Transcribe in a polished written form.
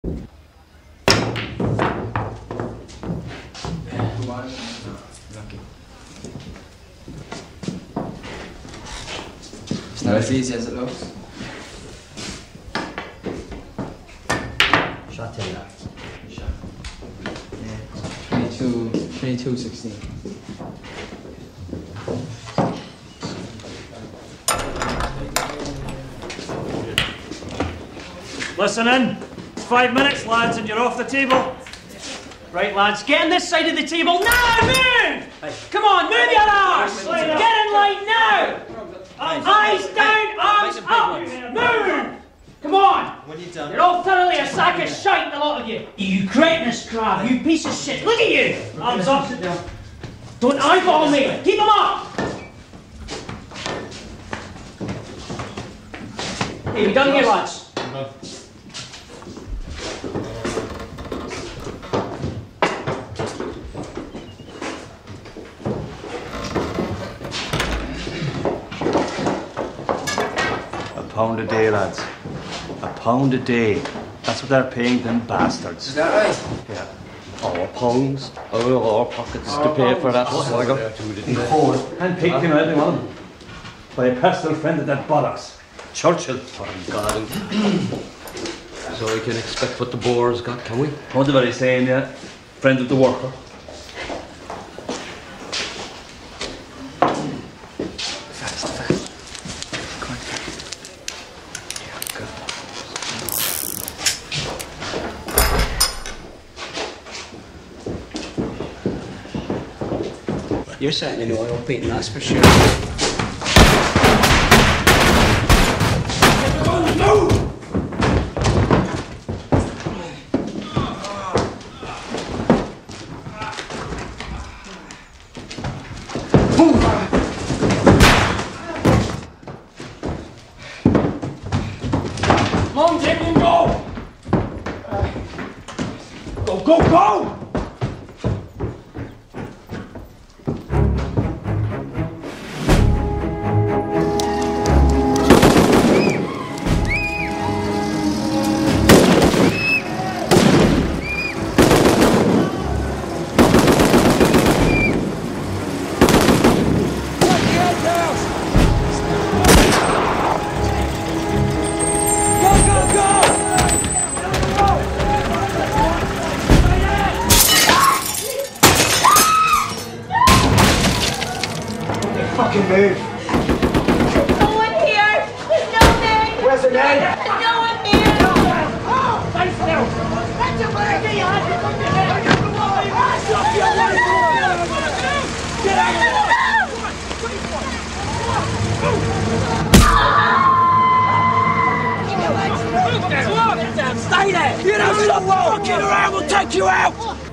Lucky. It's not as easy as it looks. Shot to that. Shot. Yeah. 22-16. Listen in. 5 minutes, lads, and you're off the table. Right, lads, get on this side of the table now! Move! Come on, move your arse! Get in line now! Eyes down, arms up! Move! Come on! When you done? You're all thoroughly a sack of shite, the lot of you. You cretinous crab, you piece of shit. Look at you! Arms up, sit down. Don't eyeball me! Keep them up! Hey, we done here, lads? £1 a day, lads. £1 a day. That's what they're paying them bastards. Is that right? Yeah. Our pounds out of our pockets to pay for that swagger. And picked him out, one by a personal friend of that bollocks. Churchill. Oh, God. So we can expect what the boar's got, can we? What's what he's saying, yeah? Friend of the worker. You're certainly no oil painting, that's for sure. Come on, take them, go! Go, go, go! Fucking move. There's no one here. There's no man. Where's the man? There's no one here. Oh, stay still. That's your leg. Get your hands up your head. Get your leg. Get out of here. Keep your legs. Stay there. You don't stop fucking around. We'll take you out.